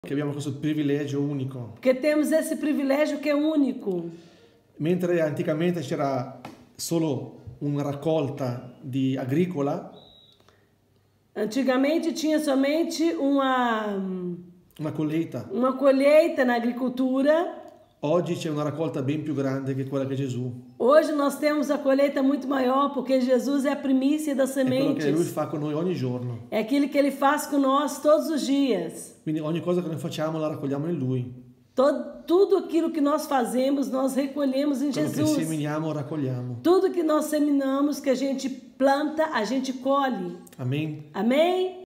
Che abbiamo questo privilegio unico. Porque temos esse privilégio que é único. Mentre anticamente c'era solo una raccolta di agricola, Antigamente tinha somente una colheita, uma colheita na agricultura. oggi c'è una raccolta ben più grande che quella che Gesù. Hoje nós temos a colheita muito maior, porque Jesus é a primícia das È quello che Lui sementes. fa con noi ogni giorno. É aquilo que Ele faz com nós todos os dias. Quindi ogni cosa che noi facciamo la raccogliamo in Lui. Tudo aquilo que nós fazemos, nós recolhemos em Quello che Jesus. seminiamo, raccogliamo. Tudo que nós seminamos, que a gente planta, a gente colhe. Amen. Amém?